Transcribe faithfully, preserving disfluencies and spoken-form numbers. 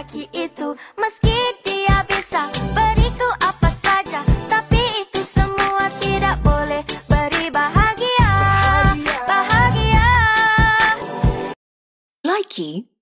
lelaki itu. Meski dia bisa beriku apa saja, tapi itu semua tidak boleh beri bahagia. Bahagia. Likey